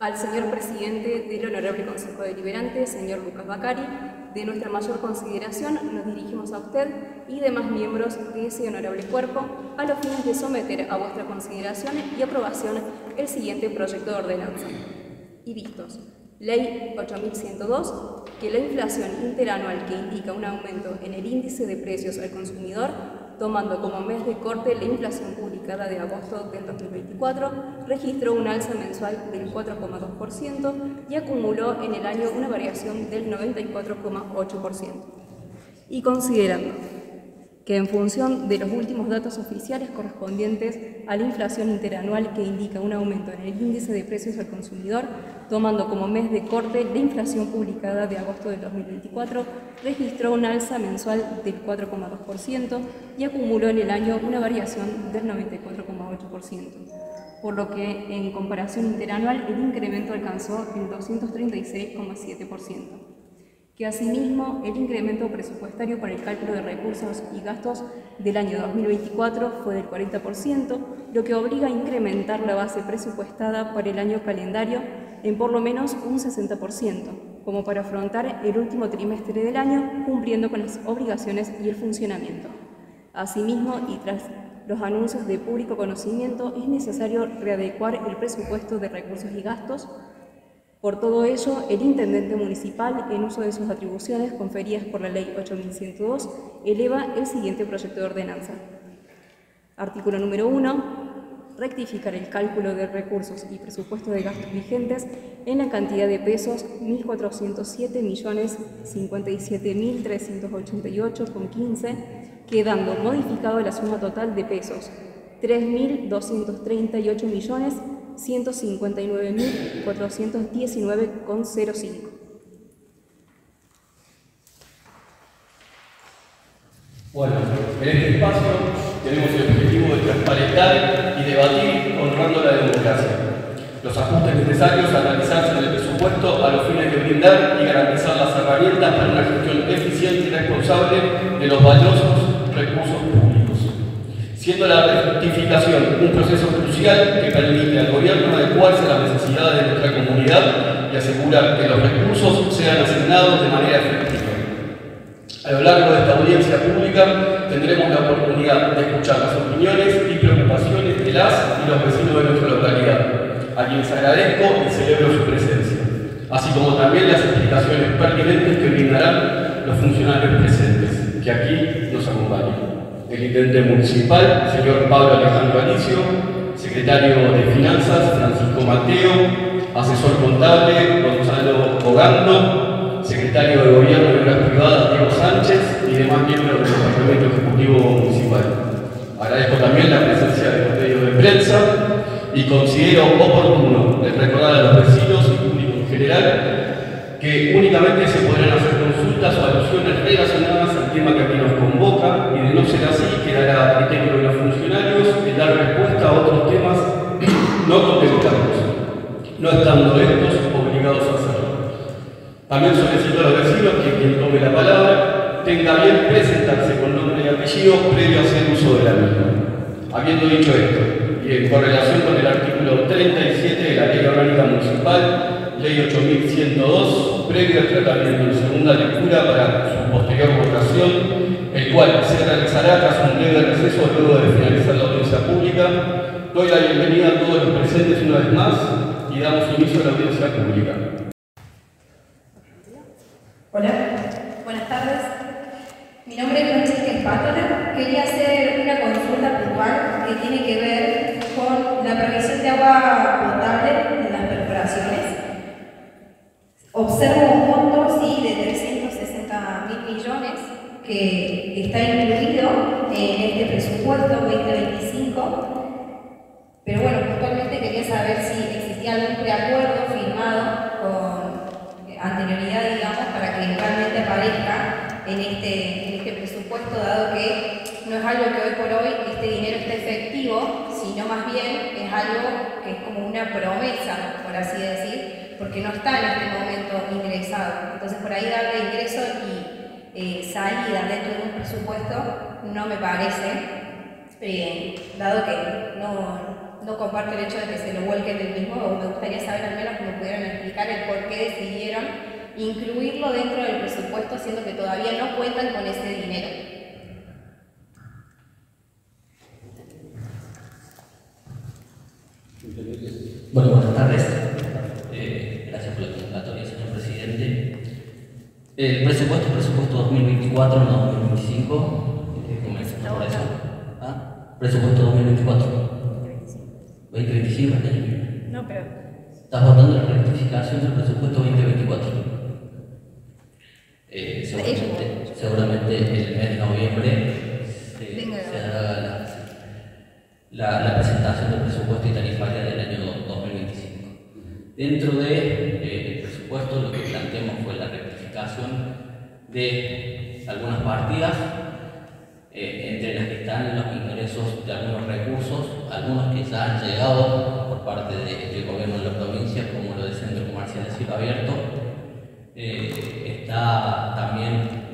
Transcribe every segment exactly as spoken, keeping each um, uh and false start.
al señor presidente del Honorable Consejo Deliberante, señor Lucas Bacari, de nuestra mayor consideración nos dirigimos a usted y demás miembros de ese honorable cuerpo a los fines de someter a vuestra consideración y aprobación el siguiente proyecto de ordenanza. Y vistos, Ley ocho mil ciento dos, que la inflación interanual que indica un aumento en el índice de precios al consumidor, tomando como mes de corte la inflación publicada de agosto del dos mil veinticuatro, registró un alza mensual del cuatro coma dos por ciento y acumuló en el año una variación del noventa y cuatro coma ocho por ciento. Y considerando que en función de los últimos datos oficiales correspondientes a la inflación interanual que indica un aumento en el índice de precios al consumidor, tomando como mes de corte la inflación publicada de agosto del dos mil veinticuatro, registró un alza mensual del cuatro coma dos por ciento y acumuló en el año una variación del noventa y cuatro coma ocho por ciento, por lo que en comparación interanual el incremento alcanzó el doscientos treinta y seis coma siete por ciento. Que asimismo el incremento presupuestario para el cálculo de recursos y gastos del año dos mil veinticuatro fue del cuarenta por ciento, lo que obliga a incrementar la base presupuestada para el año calendario en por lo menos un sesenta por ciento, como para afrontar el último trimestre del año cumpliendo con las obligaciones y el funcionamiento. Asimismo, y tras los anuncios de público conocimiento, es necesario readecuar el presupuesto de recursos y gastos. Por todo ello, el Intendente Municipal, en uso de sus atribuciones conferidas por la Ley ocho mil ciento dos, eleva el siguiente proyecto de ordenanza. Artículo número uno. Rectificar el cálculo de recursos y presupuesto de gastos vigentes en la cantidad de pesos mil cuatrocientos siete millones cincuenta y siete mil trescientos ochenta y ocho coma quince, quedando modificado la suma total de pesos tres mil doscientos treinta y ocho millones ciento cincuenta y nueve mil cuatrocientos diecinueve coma cero cinco. Bueno, en este espacio tenemos el objetivo de transparentar y debatir honrando la democracia. Los ajustes necesarios a realizarse en el presupuesto a los fines de brindar y garantizar las herramientas para una gestión eficiente y responsable de los valiosos recursos públicos, siendo la rectificación un proceso crucial que permite al gobierno adecuarse a las necesidades de nuestra comunidad y asegurar que los recursos sean asignados de manera efectiva. A lo largo de esta audiencia pública tendremos la oportunidad de escuchar las opiniones y preocupaciones de las y los vecinos de nuestra localidad, a quienes agradezco y celebro su presencia, así como también las explicaciones pertinentes que brindarán los funcionarios presentes, que aquí nos acompañan. El Intendente Municipal, señor Pablo Alejandro Alicio, Secretario de Finanzas, Francisco Mateo, Asesor Contable, Gonzalo Ogando, Secretario de Gobierno de Obras Privadas, Diego Sánchez, y demás miembros del Departamento Ejecutivo Municipal. Agradezco también la presencia de los medios de prensa y considero oportuno recordar a los vecinos y público en general que únicamente se podrán hacer consultas o alusiones relacionadas al tema que aquí nos convoca, y de no ser así quedará a criterio de los funcionarios el dar respuesta a otros temas no contemplados, no estando estos obligados a hacerlo. También solicito a los vecinos que quien tome la palabra tenga bien presentarse con nombre y apellido previo a hacer uso de la misma. Habiendo dicho esto, y en correlación con el artículo treinta y siete de la Ley Orgánica Municipal, Ley ocho mil ciento dos, previo al tratamiento en segunda lectura para su posterior votación, el cual se realizará tras un breve receso luego de finalizar la audiencia pública, doy la bienvenida a todos los presentes una vez más y damos inicio a la audiencia pública. Hola, buenas tardes. Mi nombre es Francesca Espátola. Quería hacer una consulta puntual que tiene que ver con la provisión de agua potable en las perforaciones. Observo un monto sí, de trescientos sesenta mil millones que está incluido en este presupuesto veinte veinticinco, pero bueno, puntualmente quería saber si existía algún preacuerdo firmado con anterioridad, digamos, para que realmente aparezca en este, en este presupuesto, dado que no es algo que hoy por hoy este dinero esté efectivo, sino más bien es algo que es como una promesa, por así decir, porque no está en este momento ingresado. Entonces, por ahí darle ingreso y eh, salida dentro de un presupuesto no me parece, eh, dado que no, no comparto el hecho de que se lo vuelquen del mismo, o me gustaría saber al menos cómo explicar el por qué decidieron incluirlo dentro del presupuesto, siendo que todavía no cuentan con ese dinero. Bueno, buenas tardes. Eh, gracias por la convocatoria, señor presidente. El presupuesto es presupuesto dos mil veinticuatro, no dos mil veinticinco. Eh, Comenzamos por eso. ¿Ah? Presupuesto dos mil veinticuatro. veinte veinticinco, este año. No, pero... Estás votando la rectificación del presupuesto veinte veinticuatro. Eh, seguramente, seguramente el mes de noviembre se, se haga la, la, la presentación del presupuesto y tarifaria del año dos mil veinticinco. Dentro del de, eh, presupuesto lo que planteamos fue la rectificación de algunas partidas, eh, entre las que están los ingresos de algunos recursos, algunos que ya han llegado por parte de, del gobierno de la provincia, como lo del Centro Comercial de Cielo Abierto. Eh, está también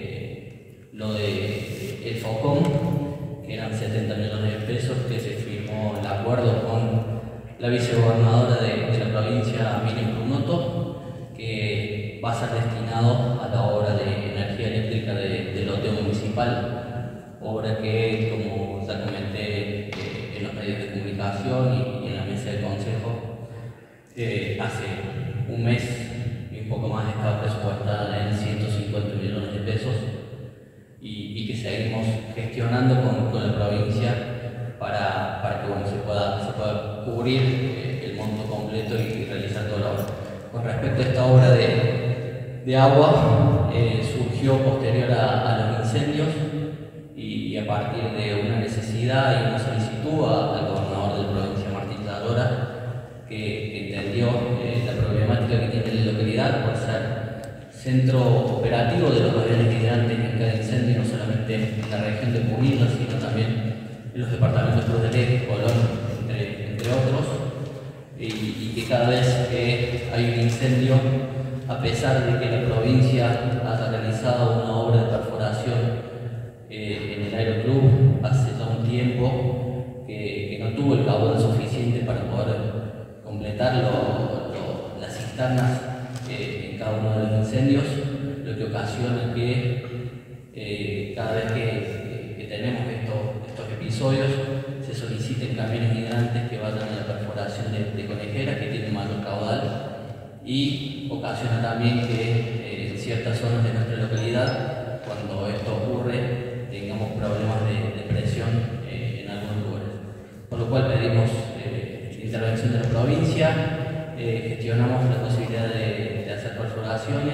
eh, lo de el FOCOM, que eran setenta millones de pesos, que se firmó el acuerdo con la vicegobernadora de, de la provincia, Miriam Brunoto, que va a ser destinado a la obra de energía eléctrica de, del loteo municipal, obra que, como ya comenté eh, en los medios de comunicación y, y en la mesa del consejo, eh, hace un mes y un poco más estaba presupuestada en ciento cincuenta millones de pesos y, y que seguimos gestionando con, con la provincia para, para que bueno, se, pueda, se pueda cubrir eh, el monto completo y, y realizar toda la obra. Con respecto a esta obra de, de agua, eh, surgió posterior a, a los incendios y, y a partir de una necesidad y una solicitud a, al gobernador de la provincia, Martín Lladora, que, que entendió eh, la problemática que tiene la localidad por ser centro operativo de los aviones hidrantes en cada incendio, no solamente en la región de Punilla, sino también en los departamentos de Cruz del Eje, Colón, entre, entre otros, y, y que cada vez que hay un incendio, a pesar de que la provincia haya realizado una obra de perforación eh, en el Aeroclub hace ya un tiempo, que, que no tuvo el caudal suficiente para poder completar lo, lo, las cisternas eh, en cada uno de los incendios, lo que ocasiona que eh, cada vez que, que tenemos esto, estos episodios se soliciten camiones hidrantes que vayan a la perforación de, de conejeras que tienen mayor caudal, y ocasiona también que eh, en ciertas zonas de nuestra localidad, cuando esto ocurre, tengamos problemas de, de presión eh, en algunos lugares. Por lo cual pedimos eh, intervención de la provincia, eh, gestionamos la posibilidad de, de hacer perforaciones.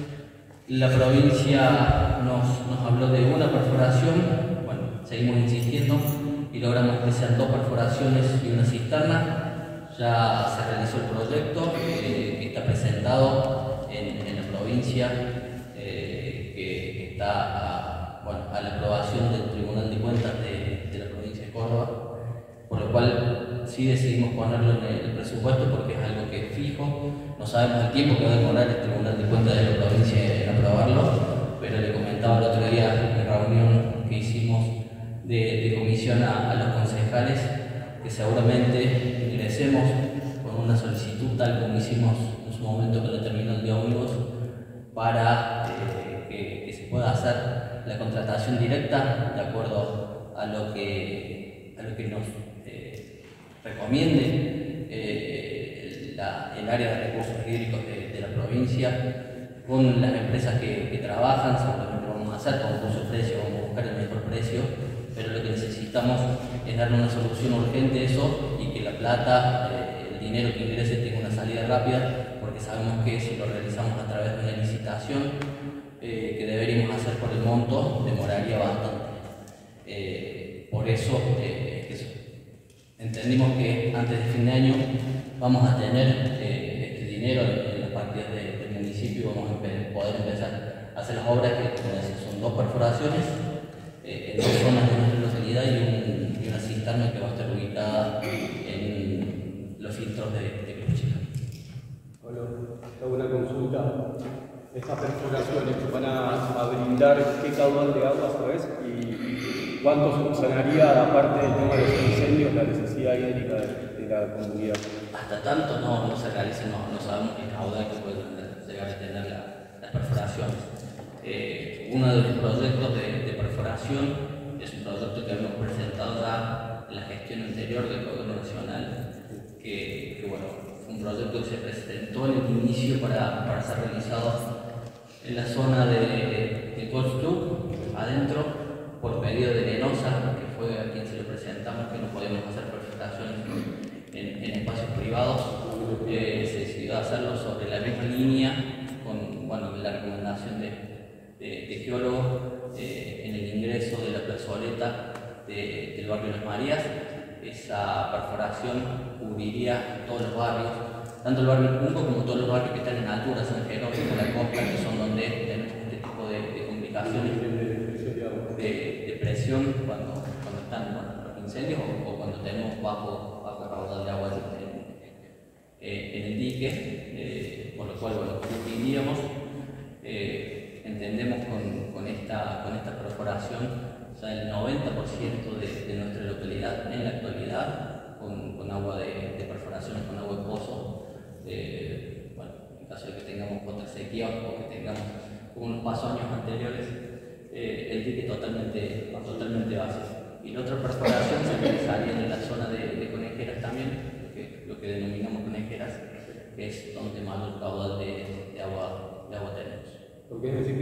La provincia nos, nos habló de una perforación, bueno, seguimos insistiendo y logramos que sean dos perforaciones y una cisterna. Ya se realizó el proyecto eh, que está presentado en, en la provincia, eh, que, que está a, bueno, a la aprobación del Tribunal de Cuentas de, de la provincia de Córdoba, por lo cual sí decidimos ponerlo en el presupuesto porque es algo que es fijo. No sabemos el tiempo que va a demorar el Tribunal de Cuentas de la provincia en aprobarlo, pero le comentaba el otro día en la reunión que hicimos de, de comisión a, a los concejales que seguramente ingresemos con una solicitud tal como hicimos en su momento con la terminal de ómnibus para eh, que, que se pueda hacer la contratación directa de acuerdo a lo que, a lo que nos eh, recomiende eh, la, el área de recursos hídricos de, de la provincia con las empresas que, que trabajan. Seguramente vamos a hacer concurso de precios, vamos a buscar el mejor precio, pero lo que necesitamos es darle una solución urgente a eso y que la plata, eh, el dinero que ingrese tenga una salida rápida, porque sabemos que si lo realizamos a través de una licitación eh, que deberíamos hacer por el monto, demoraría bastante. Eh, por eso, eh, eso entendimos que antes de fin de año vamos a tener eh, este dinero en, en las partidas de, del municipio y vamos a empe poder empezar a hacer las obras que, como decía, son dos perforaciones en dos zonas de nuestra localidad y, un, y una cisterna que va a estar ubicada en los filtros de, de Cruz Chica. Bueno, hago una consulta. Estas perforaciones van a, a brindar qué caudal de agua, ¿sabes? Y cuánto subsanaría, aparte del tema de los incendios, la necesidad hídrica de, de la comunidad? Hasta tanto no, no se realiza, no, no sabemos el caudal que puede llegar a tener la, las perforaciones. Eh, uno de los proyectos de, de perforación es un proyecto que hemos presentado ya en la gestión anterior del Gobierno Nacional, que, que bueno, fue un proyecto que se presentó en el inicio para, para ser realizado en la zona de, de Golf Club, adentro, por pedido de Lenosa, que fue a quien se lo presentamos, que no podíamos hacer perforaciones en, en espacios privados. Eh, se decidió hacerlo sobre la misma línea, con bueno, la recomendación de, de, de geólogos eh, en el ingreso de la plazoleta de, del barrio Las Marías. Esa perforación cubriría todos los barrios, tanto el barrio Punco como todos los barrios que están en altura, San Jerónimo, la costa, que son donde tenemos este tipo de, de complicaciones de, de presión cuando, cuando están bueno, los incendios o, o cuando tenemos bajo, bajo caudal de agua en, eh, en el dique, eh, por lo cual bueno, cubriríamos, eh, entendemos con, con, esta, con esta perforación ya el noventa por ciento de, de nuestra localidad en la actualidad con, con agua de, de perforaciones, con agua de pozo. Eh, bueno, en caso de que tengamos otra sequía o que tengamos como nos pasó años anteriores, eh, el dique totalmente, totalmente vacío. Y la otra perforación se realizaría en la zona de, de conejeras también, lo que, lo que denominamos conejeras, que es donde más el caudal de, de agua, de agua tenemos. Porque es decir,